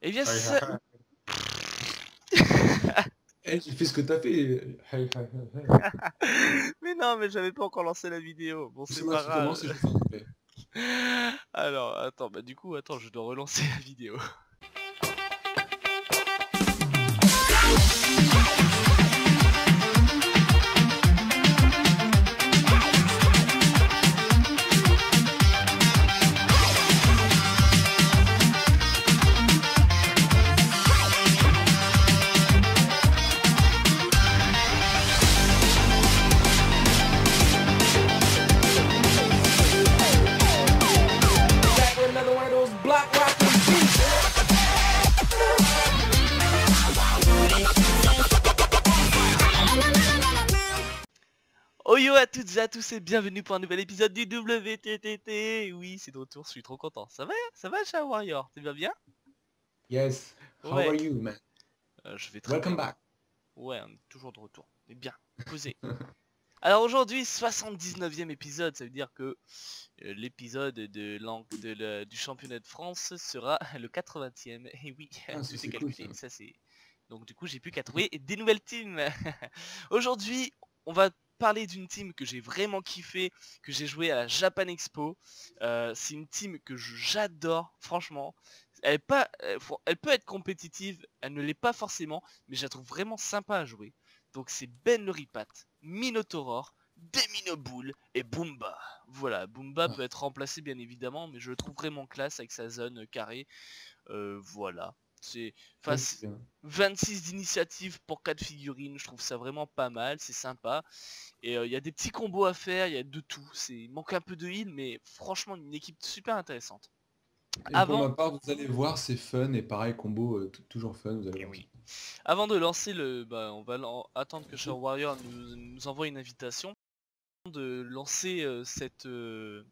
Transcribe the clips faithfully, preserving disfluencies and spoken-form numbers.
Eh bien ça... Eh, j'ai fait ce que t'as fait. Mais non, mais j'avais pas encore lancé la vidéo. Bon, c'est C'est moi pas qui commence grave. et je fais un couplet. Alors, attends, bah du coup, attends, je dois relancer la vidéo. Oh yo à toutes et à tous et bienvenue pour un nouvel épisode du W T T T. Oui, c'est de retour, je suis trop content. Ça va? Ça va, Chat Warrior? Tu vas bien? Yes. How are Ouais, you, man? euh, je vais très Welcome bien. back. Ouais, on est toujours de retour. Mais bien, posé. Alors aujourd'hui, soixante-dix-neuvième épisode, ça veut dire que euh, l'épisode de l'an- de la- du championnat de France sera le quatre-vingtième. Et oui, Ah, ça tout est c'est cool calculé, ça. ça c'est... Donc du coup, j'ai plus qu'à trouver des nouvelles teams. Aujourd'hui, on va parler d'une team que j'ai vraiment kiffé, que j'ai joué à la Japan Expo. Euh, c'est une team que je- j'adore, franchement. Elle, est pas, elle, faut- elle peut être compétitive, elle ne l'est pas forcément, mais je la trouve vraiment sympa à jouer. Donc c'est Ben le Ripat, Minotauror, Deminoboule et Boomba. Voilà, Boomba Ah, peut être remplacé bien évidemment, mais je le trouve vraiment classe avec sa zone carrée. Euh, voilà. C'est ça enfin, c'est bien. vingt-six d'initiative pour quatre figurines, je trouve ça vraiment pas mal, c'est sympa. Et il euh, y a des petits combos à faire, il y a de tout. Il manque un peu de heal, mais franchement une équipe super intéressante. Et pour Avant, ma part, vous allez voir, c'est fun et pareil, combo, euh, t- toujours fun, vous allez et voir ça. oui. Avant de lancer le... Bah, on va attendre que Shadow Warrior nous, nous envoie une invitation. De lancer euh, cette... Euh,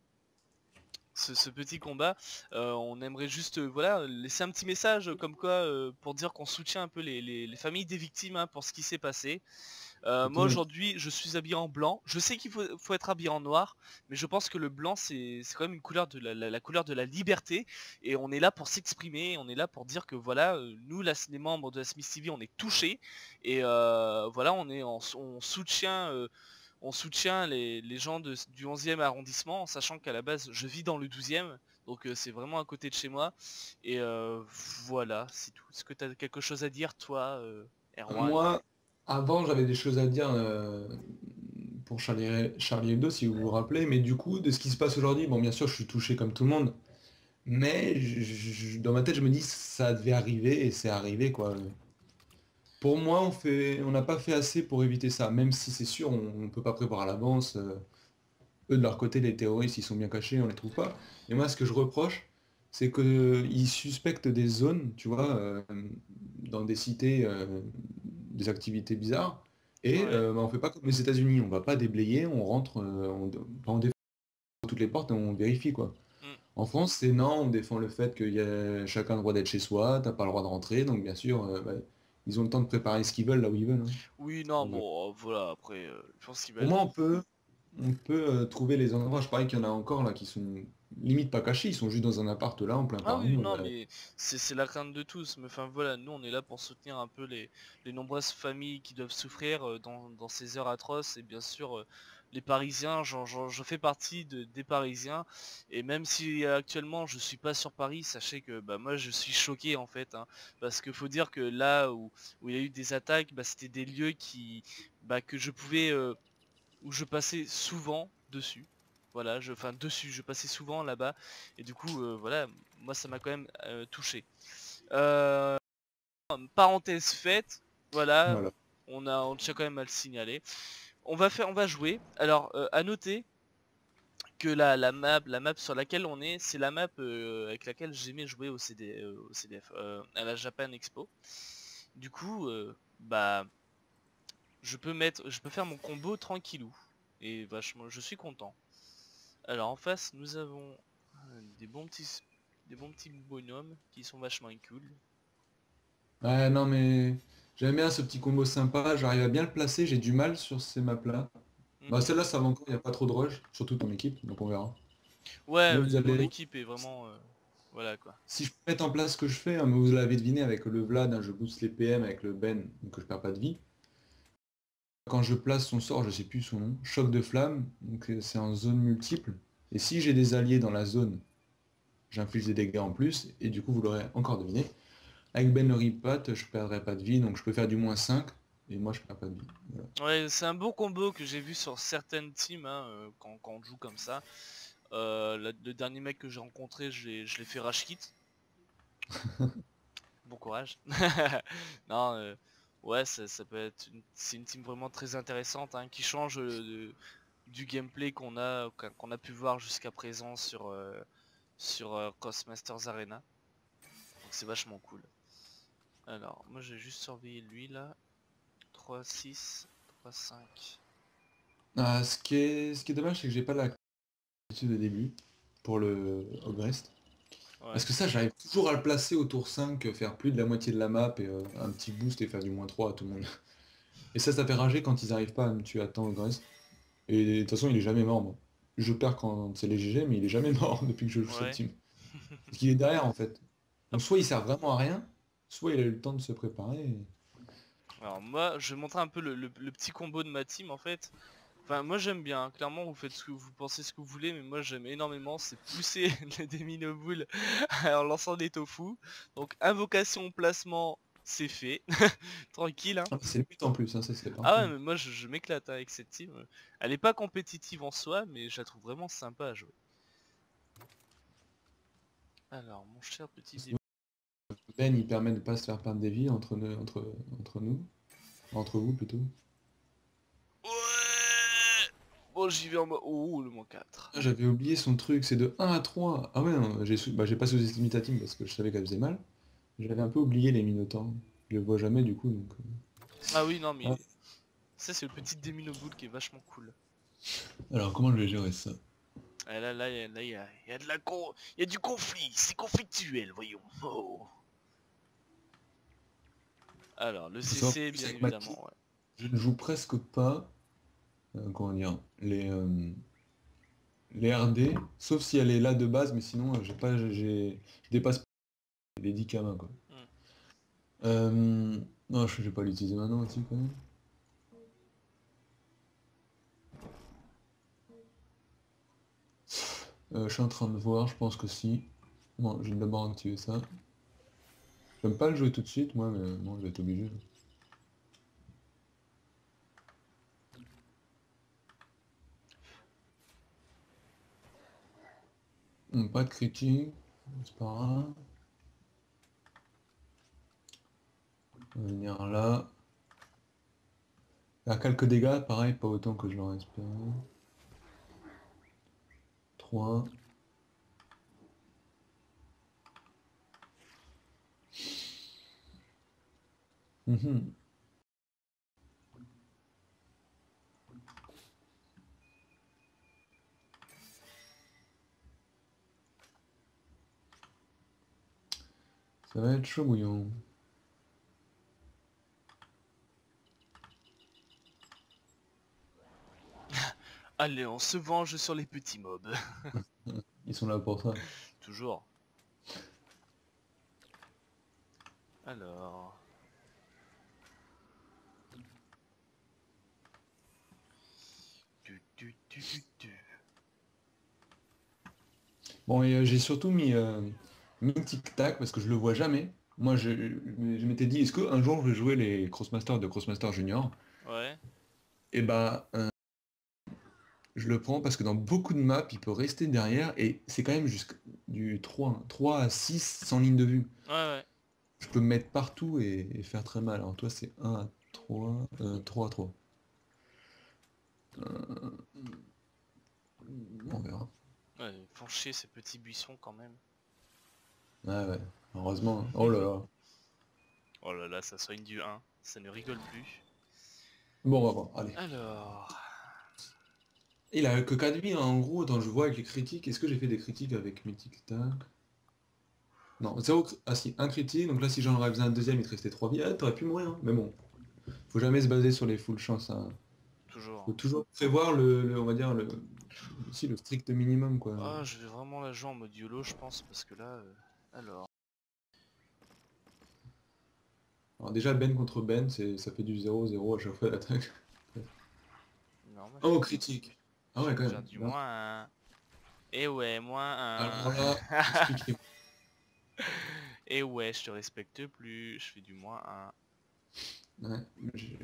Ce, ce petit combat, euh, on aimerait juste euh, voilà laisser un petit message euh, comme quoi euh, pour dire qu'on soutient un peu les, les- les familles des victimes hein, pour ce qui s'est passé. Euh, moi Exactement. aujourd'hui je suis habillé en blanc, je sais qu'il faut, faut être habillé en noir, mais je pense que le blanc c'est c'est quand même une couleur de la, la- la couleur de la liberté, et on est là pour s'exprimer, on est là pour dire que voilà, euh, nous là, les membres de la Smith T V on est touchés, et euh, voilà on est en, on soutient euh, on soutient les, les gens de- du onzième arrondissement, en sachant qu'à la base je vis dans le douzième, donc euh, c'est vraiment à côté de chez moi. Et euh, voilà, c'est tout. Est-ce que tu as quelque chose à dire toi, euh, Erwan? Moi, avant, j'avais des choses à dire euh, pour Charlie, Charlie Hebdo, si vous vous rappelez, mais du coup, de ce qui se passe aujourd'hui, bon, bien sûr, je suis touché comme tout le monde, mais je- je- dans ma tête, je me dis, ça devait arriver et c'est arrivé, quoi. Pour moi, on fait, on n'a pas fait assez pour éviter ça, même si c'est sûr, on ne peut pas prévoir à l'avance. euh, Eux, de leur côté, les terroristes, ils sont bien cachés, on les trouve pas. Et moi, ce que je reproche, c'est qu'ils suspectent des zones, tu vois, euh, dans des cités, euh, des activités bizarres. Et Ouais. euh, bah, on fait pas comme les États-Unis, on va pas déblayer, on rentre, euh, on, on défend toutes les portes et on vérifie, quoi. Mm. En France, c'est non, on défend le fait qu'il y a chacun le droit d'être chez soi, t'as pas le droit de rentrer, donc bien sûr, euh, bah, ils ont le temps de préparer ce qu'ils veulent là où ils veulent, hein. Oui, non, Donc, bon, euh, voilà, après, euh, je pense qu'il va pour être... moi, on peut, on peut euh, trouver les endroits. Je parie qu'il y en a encore là qui sont limite pas cachés, ils sont juste dans un appart là, en plein Ah oui, Paris. non, euh, mais c'est c'est la crainte de tous. Mais enfin voilà, nous on est là pour soutenir un peu les, les nombreuses familles qui doivent souffrir euh, dans, dans ces heures atroces. Et bien sûr, euh, les Parisiens, j'en j'en- je fais partie de, des Parisiens. Et même si euh, actuellement je suis pas sur Paris, sachez que bah, moi je suis choqué en fait, hein, parce qu'il faut dire que là où, où il y a eu des attaques, bah, c'était des lieux qui, bah, que je pouvais, euh, où je passais souvent dessus. Voilà, je, enfin dessus, je passais souvent là-bas, et du coup, euh, voilà, moi ça m'a quand même euh, touché. Euh, parenthèse faite, voilà, voilà. on a, on tient quand même à le signaler. On va faire, on va jouer. Alors, euh, à noter que la, la map, la map sur laquelle on est, c'est la map euh, avec laquelle j'aimais jouer au, C D, euh, au C D F, euh, à la Japan Expo. Du coup, euh, bah, je peux mettre, je peux faire mon combo tranquillou, et vachement, je suis content. Alors en face nous avons euh, des bons petits des bons petits bonhommes qui sont vachement cool. Ouais, non, mais j'aime bien ce petit combo sympa, j'arrive à bien le placer, j'ai du mal sur ces maps là. Bah, Mhm. celle-là, ça va encore, il n'y a pas trop de rush, surtout ton équipe, donc on verra. Ouais, Mais euh, vous mon allez. équipe est vraiment... euh, Voilà quoi. Si je peux mettre en place ce que je fais, hein, mais vous l'avez deviné avec le Vlad, hein, je booste les P M avec le Ben, donc je perds pas de vie. Quand je place son sort, je sais plus son nom, choc de flamme, donc euh, c'est en zone multiple. Et si j'ai des alliés dans la zone, j'inflige des dégâts en plus, et du coup vous l'aurez encore deviné. Avec Ben le Ripat, je perdrai pas de vie, donc je peux faire du moins cinq, et moi je perds pas de vie. Voilà. Ouais, c'est un beau combo que j'ai vu sur certaines teams hein, euh, quand, quand on joue comme ça. Euh, la- le dernier mec que j'ai rencontré, je l'ai je l'ai fait rage quit. Bon courage. Non, euh, ouais, ça, ça peut être une, c'est une team vraiment très intéressante hein, qui change euh, de- du gameplay qu'on a qu'on qu'on a pu voir jusqu'à présent sur euh, sur euh, Cosmasters Arena. Donc c'est vachement cool. Alors, moi j'ai juste surveillé lui là. trois six, trois cinq. Ah, ce qui est, ce qui est dommage, c'est que j'ai pas la capacité de début pour le Ogrest. Parce Ouais. que ça, j'arrive toujours à le placer au tour cinq, euh, faire plus de la moitié de la map et euh, un petit boost et faire du moins trois à tout le monde. Et ça, ça fait rager quand ils arrivent pas à me tuer à temps Ogrest. Et de toute façon, il est jamais mort, moi. Je perds quand c'est les G G, mais il est jamais mort depuis que je joue cette Ouais. team. Parce qu'il est derrière, en fait. Donc Hop. soit il sert vraiment à rien, soit il a eu le temps de se préparer. et- Alors moi, je vais montrer un peu le, le- le petit combo de ma team en fait. Enfin, moi j'aime bien, hein. Clairement vous faites ce que vous pensez ce que vous voulez, mais moi j'aime énormément, c'est pousser des minoboules en lançant des tofu. Donc invocation, placement, c'est fait. Tranquille hein. Ah, c'est le but en plus, hein, ça c'est Ah parfait. ouais, mais moi je, je m'éclate hein, avec cette team. Elle est pas compétitive en soi, mais je la trouve vraiment sympa à jouer. Alors, mon cher petit dé... Ben, il permet de pas se faire perdre des vies entre nous, entre, entre nous. Entre vous plutôt. Ouais. Bon, j'y vais en mode... Oh, le moins quatre. Ah, j'avais oublié son truc, c'est de un à trois. Ah ouais, non, j'ai sou- bah, j'ai pas sous-estimé ta team parce que je savais qu'elle faisait mal. J'avais un peu oublié les Minotaurs. Je les vois jamais du coup, donc... Ah oui, non, euh. Ah. mais... Ça, c'est le petit Déminoboule qui est vachement cool. Alors comment je vais gérer ça? Ah, là, là, y a, là, y a, y a de la con... Y a du conflit, c'est conflictuel, voyons. Oh. Alors, le Faut savoir C C, plus bien avec ma team, évidemment, ouais. je ne joue presque pas, euh, comment dire, les, euh, les R D, sauf si elle est là de base, mais sinon euh, j'ai pas, j'ai, je dépasse pas les dix K main, quoi. Hmm. Euh, non, je vais pas l'utiliser maintenant aussi quand même. Euh, je suis en train de voir, je pense que si. Bon, je vais d'abord activer ça. J'aime pas le jouer tout de suite, moi, mais bon, je vais être obligé. Hum, pas de critique, c'est pas grave. On va venir là. Faire quelques dégâts, pareil, pas autant que je l'aurais espéré. trois. Mhm. Ça va être chaud bouillon. Allez, on se venge sur les petits mobs. Ils sont là pour ça. Toujours. Alors... Tu, tu, tu, tu, tu. Bon, et euh, j'ai surtout mis, euh, mis Tic Tac parce que je le vois jamais. Moi, je, je m'étais dit, est-ce qu'un jour je vais jouer les Crossmasters de Crossmaster Junior? Ouais. Et bah, euh, je le prends parce que dans beaucoup de maps, il peut rester derrière et c'est quand même jusqu'à du trois, trois à six sans ligne de vue. Ouais, ouais. Je peux me mettre partout et, et faire très mal. Alors toi, c'est un à trois, euh, trois à trois. Euh, on verra. Ouais, ils font chier ces petits buissons quand même. Ouais, ouais, heureusement. Oh là là. Oh là là, ça soigne du un. Ça ne rigole plus. Bon, on va voir, allez. Alors... Il a que quatre vies, hein, en gros, quand je vois avec les critiques. Est-ce que j'ai fait des critiques avec mes tic-tac? Non, zéro... cri- Ah si, un critique, donc là si j'en aurais besoin un deuxième, il te restait trois vies. Ah, t'aurais pu mourir, hein. Mais bon, faut jamais se baser sur les full chances, hein. Faut Toujours. toujours prévoir le, le- on va dire, le, aussi le strict minimum quoi. Ah, je vais vraiment la jouer en mode YOLO, je pense, parce que là... euh, Alors... Alors déjà Ben contre Ben, c'est ça fait du zéro zéro à chaque fois l'attaque. Non, moi je Oh fais du... critique. Ah Je ouais vais quand faire même. du Là. moins un... Et ouais, moins un... Alors là, expliquez. Et ouais, je te respecte plus, je fais du moins un... Ouais, j'ai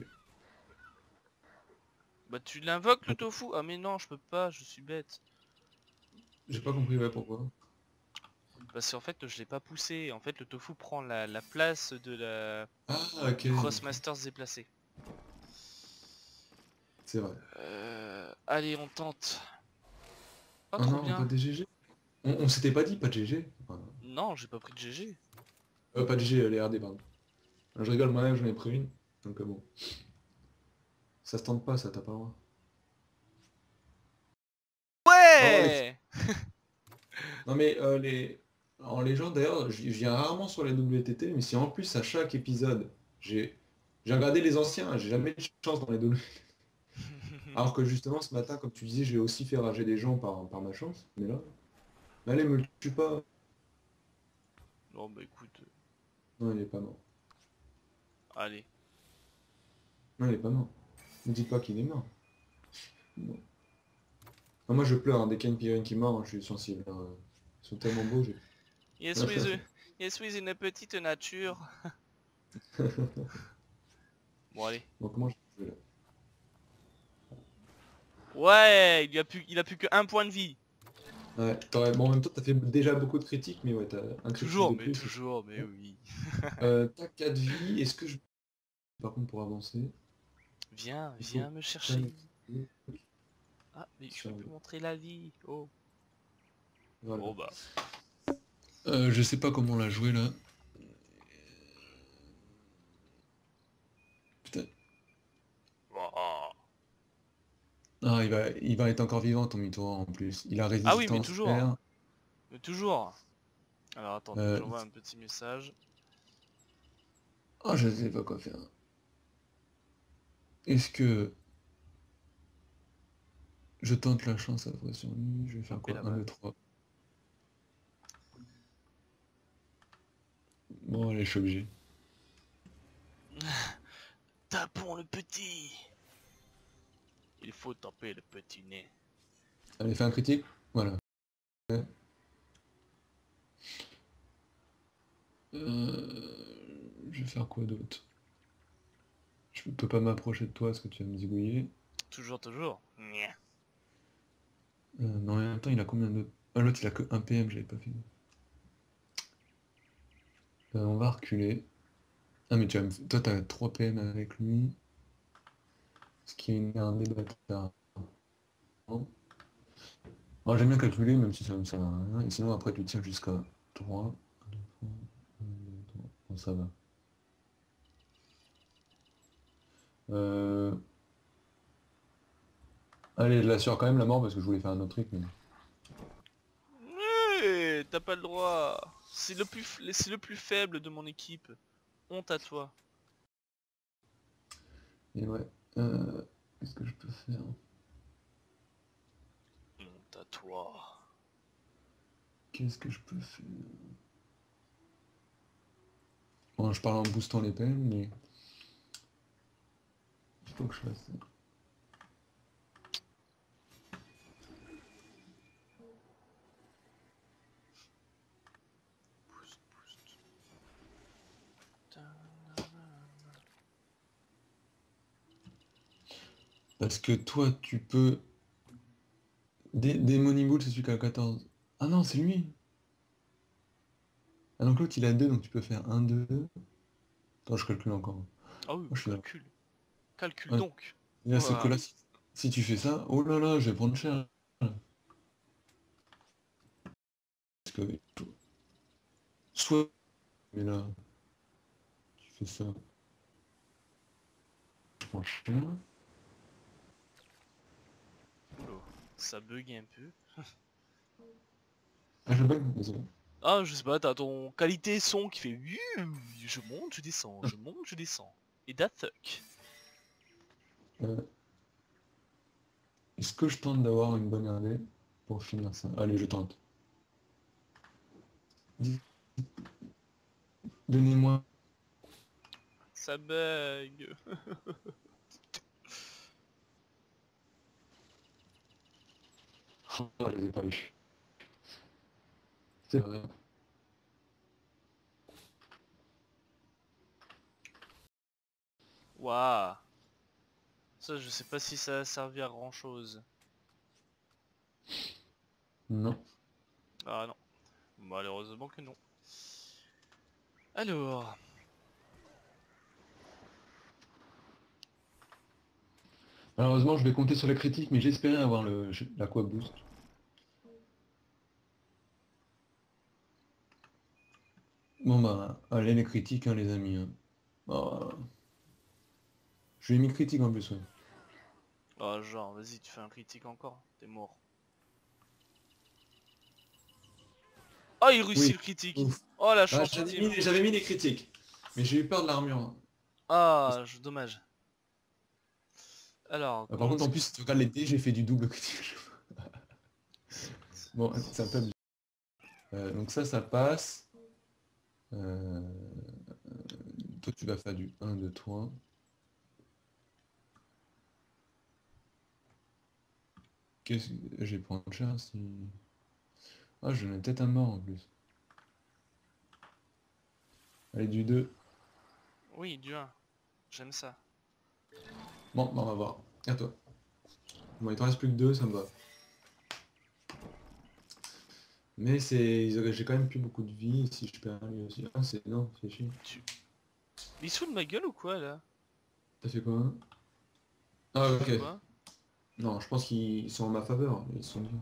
Bah tu l'invoques le tofu? Ah mais non, je peux pas, je suis bête. j'ai pas compris ouais pourquoi. Parce qu'en fait, je l'ai pas poussé. En fait, le tofu prend la, la place de la... Ah ok, du Crossmasters déplacé. c'est vrai. Euh... Allez, on tente. Pas Oh trop non, pas bien. des G G. On, on s'était pas dit pas de G G. Enfin, Non, j'ai pas pris de G G. euh, pas de G G, euh, les R D pardon. Je rigole moi-même, j'en ai pris une. Donc euh, bon. Ça se tente pas ça, t'as pas le droit. Oh, ex- Ouais. non mais euh, les... En légende d'ailleurs, je je viens rarement sur les W T T, mais si en plus à chaque épisode, j'ai j'ai regardé les anciens, j'ai jamais eu de chance dans les W T T. Alors que justement ce matin, comme tu disais, j'ai aussi fait rager des gens par, par ma chance. Mais là, mais allez, me le tue pas. Bon bah écoute, euh, Non, il est pas mort. allez. Non, il est pas mort. Ne dites pas qu'il est mort. Non. Non, moi je pleure, hein. Dès qu'il y a une Pyrrhine qui meurt, hein, je suis sensible, hein. Ils sont tellement beaux, j'ai... Yes with, a- yes with une petite nature. Bon allez. Bon, comment je vais là? Ouais, il a plus, il a plus que un point de vie. Ouais, t'aurais- bon, en même temps, t'as fait déjà beaucoup de critiques, mais ouais, t'as un critique Toujours, de mais plus. toujours, mais oui. Euh, t'as quatre vies, est-ce que je... Par contre, pour avancer, Viens, il faut... viens me chercher. Ah, mais je peux plus montrer la vie. Oh. Voilà. Bon bah. Euh, je sais pas comment la jouer là. Putain. Oh. Ah, il va, il va être encore vivant ton Mitoran en plus. Il a Ah oui, mais résistance toujours. R. Mais toujours. Alors attendez, Euh... j'envoie un petit message. Oh, je sais pas quoi faire. Est-ce que je tente la chance à la fois sur lui? Je vais faire Hop, et quoi? la Un, balle. deux, trois. Bon, allez, je suis obligé. Tapons le petit. Il faut taper le petit nez. Allez, fais un critique. Voilà. Euh, Je vais faire quoi d'autre? Je peux pas m'approcher de toi parce que tu vas me zigouiller. Toujours, toujours. Nya. Euh, mais en même temps, il a combien de... Ah, l'autre, il a que un P M, j'avais pas fait. Euh, on va reculer. Ah, mais tu vas me... Toi, t'as trois P M avec lui. Ce qui est un des bâtards. Bon, j'aime bien calculer, même si ça me sert à rien. Et sinon, après, tu tiens jusqu'à trois. Bon, ça va. Euh... Allez, je l'assure quand même la mort parce que je voulais faire un autre truc, mais... Eh, t'as pas le droit. C'est le plus, f- c'est le plus faible de mon équipe. Honte à toi. Et ouais. Euh... Qu'est-ce que je peux faire? Honte à toi. Qu'est-ce que je peux faire? Bon, je parle en boostant les P M, mais... Il faut que je fasse ça. Boost, boost. Parce que toi, tu peux... Dé Démoni Bull, c'est celui qui a quatorze. Ah non, c'est lui! Ah donc l'autre, il a deux, donc tu peux faire un, deux... Attends, je calcule encore. Moi, Ah oui, je suis là. calcule. Calcule Ouais. donc. Et là, c'est que Ouah. là, si... si tu fais ça... Oh là là, je vais prendre cher. Parce que... Soit... Mais là... Tu fais ça... Je prends cher. Oula, ça bug un peu. Ah, je bug, désolé. Ah, je sais pas, t'as ton qualité son qui fait je monte, je descends, je monte, je descends. Et that fuck. Euh... Est-ce que je tente d'avoir une bonne R D pour finir ça? Allez, je tente. Dis- Donnez-moi. Ça bug. Oh, je les ai pas eu. C'est vrai. Waouh. Ça, je sais pas si ça a servi à grand chose. Non. Ah non. Malheureusement que non. Alors. Malheureusement, je vais compter sur la critique, mais j'espérais avoir le l'aqua boost. Bon bah, allez les critiques, hein, les amis. Hein. Oh. Je lui ai mis critique en plus, ouais. Oh, genre, vas-y, tu fais un critique encore. T'es mort. Oh, il réussit Oui. le critique. Ouf. Oh, la Ah, chance j'avais ultime. mis, j'avais mis les critiques. Mais j'ai eu peur de l'armure. Hein. Ah, je- dommage. Alors, Ah, par comment contre, en est-ce que... plus, si tu regardes les dés, j'ai fait du double critique. Bon, c'est un peu abusé. Euh, donc ça, ça passe. Euh, Toi, tu vas faire du un de toi. Qu'est-ce que... Je vais prendre cher si... Ah, je mets peut-être un mort en plus. Allez, du deux. Oui, du un. J'aime ça. Bon, bah, on va voir. À toi. Bon, il t'en reste plus que deux, ça me va. Mais c'est... j'ai quand même plus beaucoup de vie si je perds lui aussi. Ah, c'est... Non, c'est chier. Tu... Il se fout de ma gueule ou quoi, là? T'as fait quoi? Ah, ok. Quoi? Non, je pense qu'ils sont en ma faveur. Ils sont bien.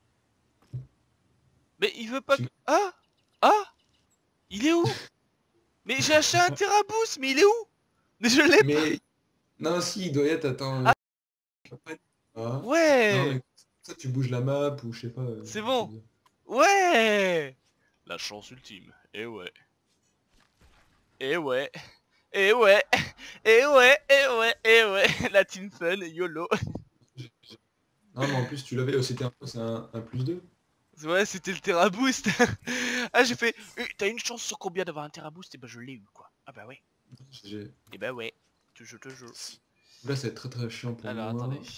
Mais il veut pas que... Tu- Ah! Ah! Il est où? Mais j'ai acheté un Teraboost, mais il est où? Mais je l'ai pas! Mais... Non, si, il doit y être... Attends... Ah! Après, ah. Non, Ouais! mais ça, tu bouges la map ou je sais pas. euh, C'est c'est bon! bien. Ouais! La chance ultime. Et ouais. Et ouais. Et ouais. Et ouais. Et ouais. Et ouais. La team fun, YOLO. Non, mais en plus, tu l'avais, euh, c'était un, c'est un, un plus deux. Ouais, c'était le Teraboost. Ah, j'ai fait... Eh, t'as une chance sur combien d'avoir un Teraboost? Et bah je l'ai eu, quoi. Ah bah ouais. J'ai- Et bah ouais. Tu joues, te jure. Là, ça va être très très chiant pour Alors, moi. attendez.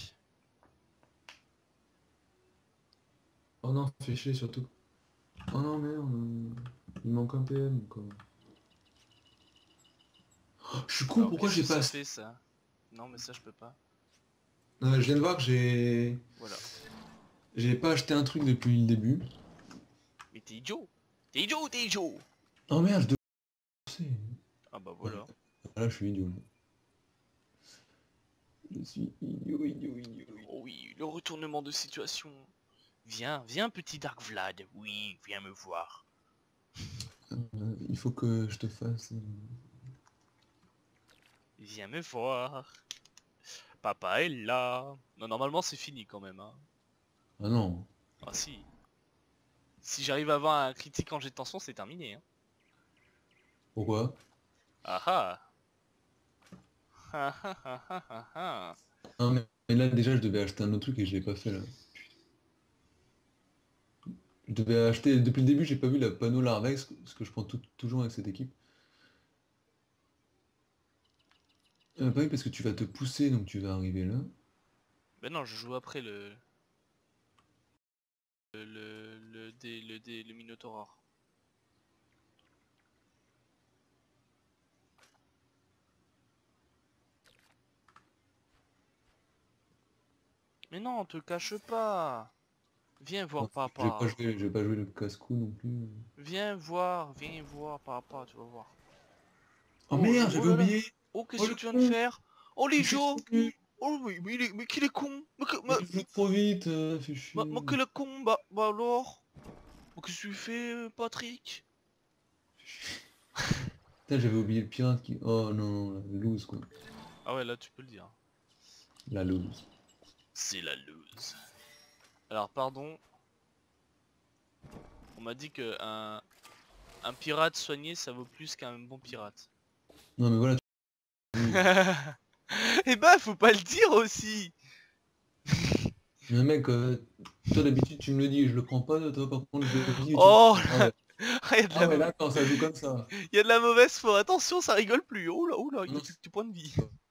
Oh non, fais chier surtout. Oh non, merde. Il manque un P M, quoi. Oh, je suis con, Alors, pourquoi qu'est-ce j'ai que pas... ça fait, ça? Non, mais ça, je peux pas. Non, je viens de voir que j'ai... Voilà. J'ai pas acheté un truc depuis le début. Mais t'es idiot! T'es idiot, t'es idiot! Oh merde, je devais... Ah bah Ouais, voilà. là, je suis idiot. Je suis idiot, idiot, idiot. Oh oui, le retournement de situation. Viens, viens petit Dark Vlad. Oui, viens me voir. Euh, il faut que je te fasse... euh, Viens me voir. Papa est là. Non, normalement c'est fini quand même. Hein. Ah non. Ah si. Si j'arrive à avoir un critique en jet de tension, c'est terminé. Hein. Pourquoi? Ah ah. Ah ah ah ah ah ah. Non, mais mais là, déjà, je devais acheter un autre truc et je l'ai pas fait, là. Je devais acheter... Depuis le début, j'ai pas vu la panneau Larvex, ce que je prends tout- toujours avec cette équipe. Euh, pas oui, parce que tu vas te pousser, donc tu vas arriver là. Ben non, je joue après le... Le... Le... Le... dé- Le... dé- Le Minotaur. Mais non, te cache pas. Viens voir Non, je vais pas papa. jouer, je vais pas jouer le casse-cou non plus. Viens voir, viens voir papa, tu vas voir. Oh Oh, le- merde, oh j'avais là là. oublié! Oh, Oh qu'est-ce que le tu viens de con! faire? Oh les Je suis Joe. trop nul! Oh mais, mais, il est, mais qu'il est con. Mais que, Mais mais, je joue trop vite, euh, fais mais, mais chier. quel est con, bah, bah alors. Mais qu'est-ce que tu fais, euh, Patrick? Putain, j'avais oublié le pirate qui... Oh non, la loose quoi. Ah ouais, là tu peux le dire. La loose. C'est la lose. Alors pardon, on m'a dit que un, un pirate soigné ça vaut plus qu'un bon pirate. Non mais voilà, tu... Eh bah faut pas le dire aussi. Mais mec, euh, toi d'habitude tu me le dis, je le prends pas, toi par contre je le dis et tu me Oh dis, ah là, ouais. il y a de Ah la, ouais, mau- là quand ça joue comme ça. il y a de la mauvaise foi. Attention, ça rigole plus. Oh là, oh là, il y a Non, des c'est petits points de vie. pas-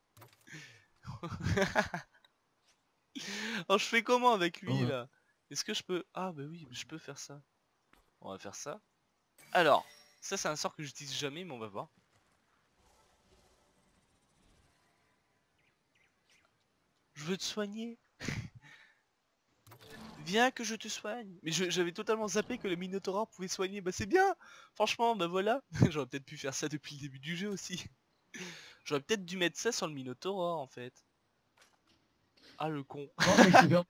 Alors je fais comment avec ah lui ouais. là? Est-ce que je peux... Ah bah oui, je peux faire ça. On va faire ça. Alors, ça c'est un sort que j'utilise jamais, mais on va voir. Je veux te soigner. Viens que je te soigne. Mais je- j'avais totalement zappé que le Minotaur pouvait soigner. Bah c'est bien. Franchement, bah voilà. J'aurais peut-être pu faire ça depuis le début du jeu aussi. J'aurais peut-être dû mettre ça sur le Minotaur en fait. Ah le con. Oh mais je suis bien.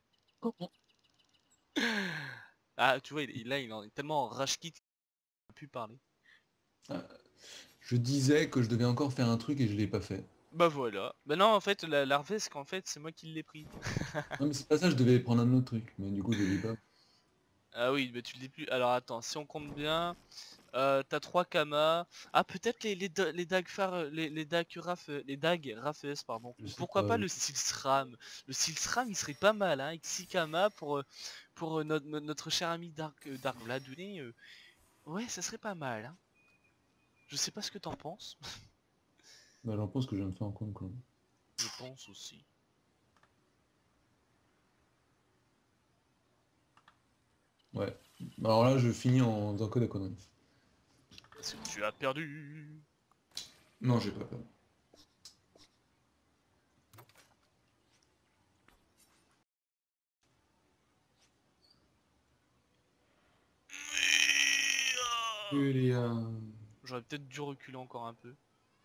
Ah tu vois, il, il- là il en est tellement en rage quit qu'il a pu parler. Je disais que je devais encore faire un truc et je l'ai pas fait. Bah voilà. Bah non en fait la l'arvesque en fait c'est moi qui l'ai pris. Non mais c'est pas ça, je devais prendre un autre truc, mais du coup je l'ai pas. Ah oui, mais tu le dis plus. Alors attends, si on compte bien, euh, t'as trois kamas. Ah peut-être les, les, da- les dagues phare, euh, les, les dagues raf, euh, les dagues rafeus, pardon. Je Ou sais pourquoi pas. pas Je le sais- style SRAM. Le style SRAM il serait pas mal hein, avec six kamas pour, euh, pour euh, notre, notre cher ami Dark, euh, Dark Vladouné. euh. Ouais, ça serait pas mal. Hein. Je sais pas ce que t'en penses. Bah j'en pense que je viens de faire un compte quoi. Je pense aussi. Ouais. Alors là je finis en faisant que des conneries. Parce que tu as perdu. Non j'ai pas peur. Julia. J'aurais peut-être dû reculer encore un peu.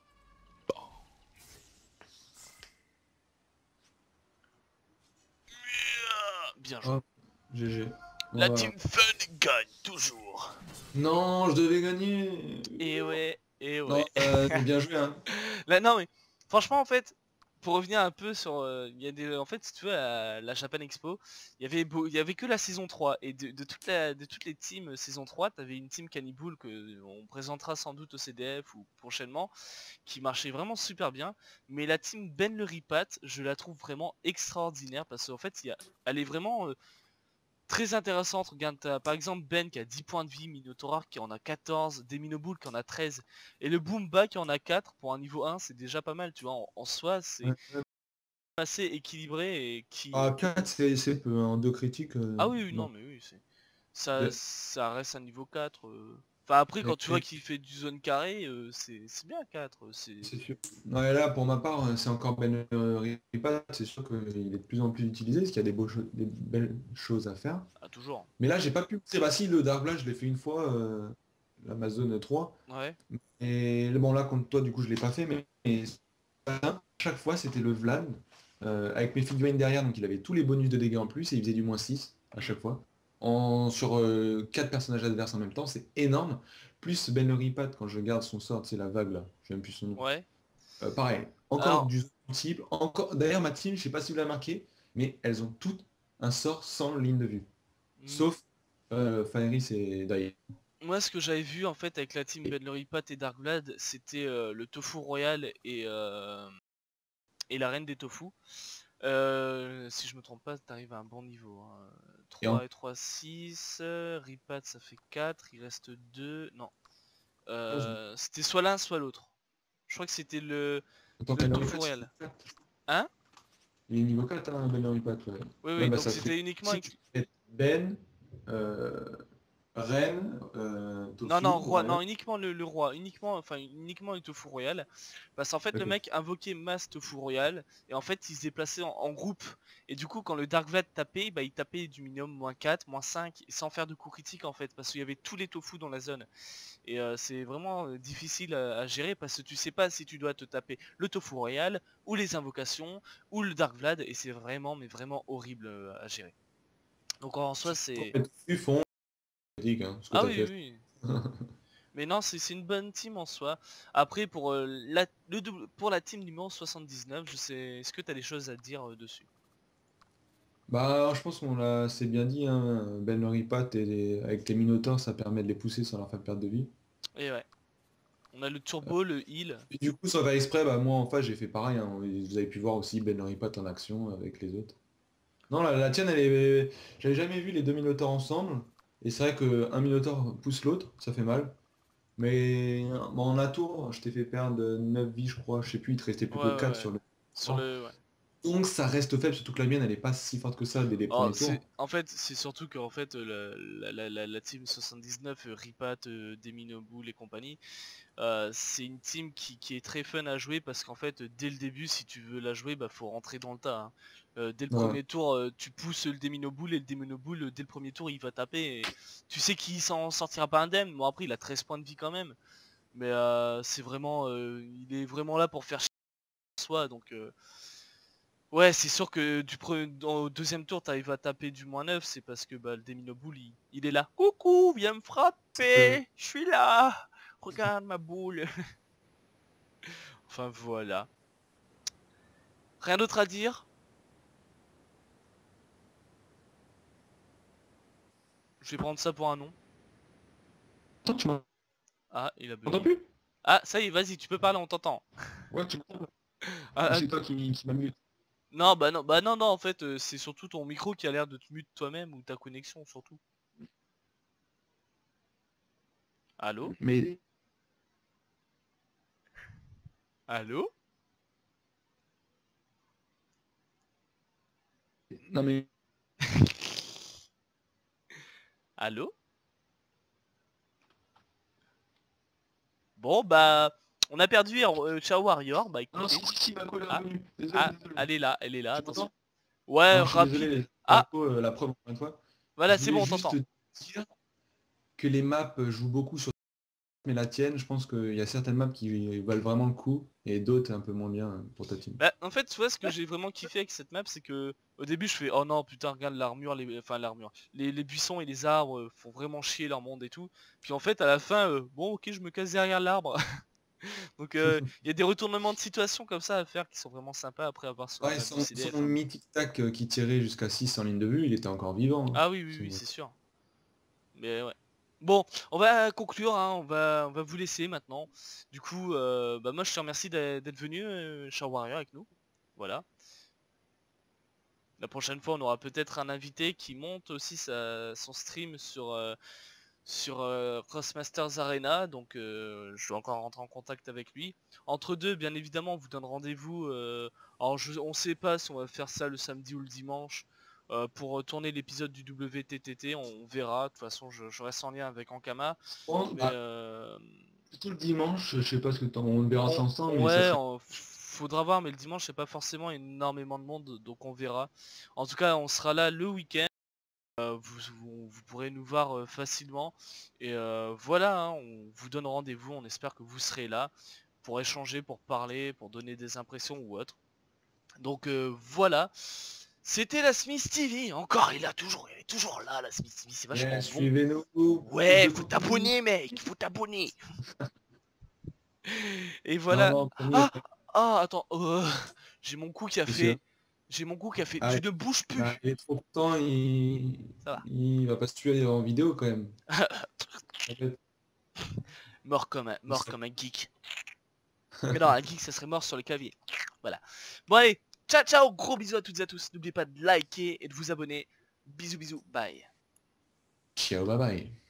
Bien joué. Hop, G G. La Voilà. team Fun gagne toujours. Non, je devais gagner. Et ouais, et Non, ouais. euh, bien joué hein. Là, non mais franchement en fait, pour revenir un peu sur, euh, il y a des, en fait si tu veux à la Japan Expo, il y avait beau, il y avait que la saison trois et de, de toute la, de toutes les teams euh, saison trois, t'avais une team Cannibal que euh, on présentera sans doute au C D F ou prochainement, qui marchait vraiment super bien. Mais la team Ben le Ripat, je la trouve vraiment extraordinaire parce qu'en fait, il y a, elle est vraiment euh, très intéressante. Regarde, t'as par exemple Ben qui a dix points de vie, Minotaur qui en a quatorze, Deminobull qui en a treize, et le Boomba qui en a quatre pour un niveau un, c'est déjà pas mal, tu vois, en, en soi, c'est Ouais, ouais. assez équilibré et qui... Ah, quatre, c'est c'est peu. En deux critiques, euh, Ah oui, oui, non, non. mais oui, c'est... Ça, De- ça reste un niveau quatre. euh. Enfin après, quand et- tu vois et- qu'il fait du zone carré, euh, c'est c'est bien quatre. C'est... C'est sûr. Ouais, là, pour ma part, euh, c'est encore Ben euh, Ripat. C'est sûr qu'il est de plus en plus utilisé, parce qu'il y a des, beaux cho- des belles choses à faire. Ah, toujours. Mais là, j'ai pas pu. C'est bah si, le Dark Blast, je l'ai fait une fois, euh, l'Amazon trois. Ouais. Et bon, là, contre toi, du coup, je l'ai pas fait, mais, mais chaque fois, c'était le Vlad, euh, avec mes figurines derrière, donc il avait tous les bonus de dégâts en plus, et il faisait du moins six à Mm. chaque fois. En, sur euh, quatre personnages adverses en même temps, c'est énorme. Plus Ben le Ripat, quand je garde son sort, c'est la vague là, je même plus son nom. Ouais. Euh, pareil, encore Alors, du type, encore. D'ailleurs, ma team, je sais pas si vous l'avez marqué, mais elles ont toutes un sort sans ligne de vue. mm, Sauf euh, Fairis et Dai. moi ce que j'avais vu en fait avec la team Ben le Ripat et Darkblade, c'était euh, le Tofu Royal et, euh, et la Reine des Tofu. Euh, si je me trompe pas, t'arrives à un bon niveau. Hein. Et en trois et trois, six. euh, Ripat ça fait quatre. Il reste deux. Non. onze, Euh, c'était soit l'un soit l'autre. Je crois que c'était le, autant le Ben le Tofu Ripat, Royal. il Hein? est niveau quatre, hein, Ben le Ripat, ouais. Oui, Ouais, oui, bah donc ça fait c'était uniquement six, avec... Ben, euh, Reine, euh, Non, Tofu, non, roi, Royal. non, uniquement le, le roi, uniquement, enfin, uniquement le Tofu Royal. Parce qu'en fait, le D'accord. mec invoquait Mass Tofu Royal, et en fait, il se déplaçait en, en groupe. Et du coup, quand le Dark Vlad tapait, bah, il tapait du minimum moins quatre, moins cinq, et sans faire de coups critiques, en fait, parce qu'il y avait tous les Tofu dans la zone. Et euh, c'est vraiment euh, difficile à, à gérer, parce que tu sais pas si tu dois te taper le Tofu Royal, ou les invocations, ou le Dark Vlad, et c'est vraiment, mais vraiment horrible euh, à gérer. Donc en soi, c'est... Tofu font, critique, hein, ce que Ah t'as oui, fait. oui. Mais non, c'est c'est une bonne team en soi. Après, pour, euh, la, le double- pour la team numéro soixante-dix-neuf, je sais, est-ce que tu as des choses à dire euh, dessus? Bah, je pense qu'on l'a assez bien dit, hein. Ben le Ripat et les- avec les Minotaurs, ça permet de les pousser sans leur faire perdre de vie. Et ouais. On a le turbo, le heal. Et du coup, sans faire exprès, bah, moi en face, j'ai fait pareil, hein. Vous avez pu voir aussi Ben le Ripat en action avec les autres. Non, la, la tienne, elle est... J'avais jamais vu les deux Minotaurs ensemble. Et c'est vrai qu'un Minotaur pousse l'autre, ça fait mal. Mais bon, en atour, je t'ai fait perdre neuf vies, je crois. Je sais plus, il te restait plus Ouais, que ouais, quatre ouais. sur le... Sur le... Ouais. Donc ça reste faible, surtout que la mienne, elle est pas si forte que ça dès les Oh, premiers c'est... tours. En fait, c'est surtout qu'en fait, la, la, la, la- la team soixante-dix-neuf, euh, Ripat, euh, Deminobull et compagnie, euh, c'est une team qui, qui est très fun à jouer parce qu'en fait, dès le début, si tu veux la jouer, bah faut rentrer dans le tas, hein. Euh, dès le Ouais. premier tour, euh, tu pousses le Deminobull et le Deminobull, euh, dès le premier tour, il va taper. Et tu sais qu'il s'en sortira pas indemne. Bon, après, il a treize points de vie quand même. Mais euh, c'est vraiment... euh, il est vraiment là pour faire chier soi, donc... euh, Ouais, c'est sûr que du pre... au deuxième tour, t'arrives à taper du moins neuf, c'est parce que bah, le Deminobull, il... il est là. Coucou, viens me Euh, frapper, je suis là. Regarde ma boule. Enfin voilà. Rien d'autre à dire. Je vais prendre ça pour un nom. Attends, tu Ah, il a m'entends bugué. plus? Ah, ça y est, vas-y, tu peux parler, on t'entend. Ouais, tu m'entends? Ah, Ou ah, c'est toi qui, qui m'as mute? non, bah non, bah non, non, en fait, euh, c'est surtout ton micro qui a l'air de te mute toi-même ou ta connexion surtout. Allô? Mais... Allô? Non mais... Allô? Bon, bah, on a perdu euh, Ciao Warrior, bah Non, si, écoutez. si, si, ma co, elle est Ah, revenue. Désolé, ah, désolé. elle est là, elle est là, Tu attention. m'entends? Ouais, Non, je suis rapide. désolé, Ah, Marco, euh, la preuve encore une fois. voilà, Je c'est voulais bon, on juste t'entend. dire que les maps jouent beaucoup sur... Mais la tienne, je pense qu'il y a certaines maps qui valent vraiment le coup et d'autres un peu moins bien pour ta team. Bah, en fait, tu vois, ce que j'ai vraiment kiffé avec cette map, c'est que au début, je fais oh non, putain, regarde l'armure, les... enfin l'armure, les, les buissons et les arbres euh, font vraiment chier leur monde et tout. Puis en fait, à la fin, euh, bon, ok, je me casse derrière l'arbre. Donc, euh, il y a des retournements de situation comme ça à faire qui sont vraiment sympas après avoir sur la Ouais, map du son, C D F, son hein. mythique tac euh, qui tirait jusqu'à six en ligne de vue, il était encore vivant, hein. Ah oui, oui, oui, C'est- c'est sûr. Mais ouais. Bon, on va conclure, hein, on va, on va vous laisser maintenant. Du coup, euh, bah moi je te remercie d'être d'être venu, euh, cher Warrior, avec nous. Voilà. La prochaine fois, on aura peut-être un invité qui monte aussi sa- son stream sur, euh, sur euh, Crossmasters Arena. Donc, euh, je dois encore rentrer en contact avec lui. Entre deux, bien évidemment, on vous donne rendez-vous. euh, alors, je, on sait pas si on va faire ça le samedi ou le dimanche. euh, pour tourner l'épisode du W T T T, on verra. De toute façon, je, je reste en lien avec Ankama. Bon, Mais bah, euh, plutôt le dimanche, je sais pas ce que t'en... On verra on, ça ensemble, mais ça ouais, serait... on- faudra voir. Mais le dimanche, c'est pas forcément énormément de monde. Donc, on verra. En tout cas, on sera là le week-end. Euh, vous, vous- vous pourrez nous voir euh, facilement. Et euh, voilà, hein, on vous donne rendez-vous. On espère que vous serez là pour échanger, pour parler, pour donner des impressions ou autre. Donc euh, voilà. C'était la Smith T V. Encore, il a toujours, il est toujours là, la Smith T V. C'est vachement Yeah, bon. suivez-nous, plus Ouais, de faut contenu. t'abonner, mec. Faut t'abonner. Et Non, voilà. non, promis, Ah, ah, attends. euh, j'ai mon cou qui a c'est sûr. fait. J'ai mon cou qui a fait. Ah, Tu ne bouges ah, plus. il est trop content, il... Ça va. il va pas se tuer en vidéo quand même. En fait, Mort comme un, il mort serait- comme un geek. Mais non, un geek, ça serait mort sur le clavier. Voilà. Bon allez, ciao ciao, gros bisous à toutes et à tous. N'oubliez pas de liker et de vous abonner. Bisous bisous, bye. Ciao, bye bye.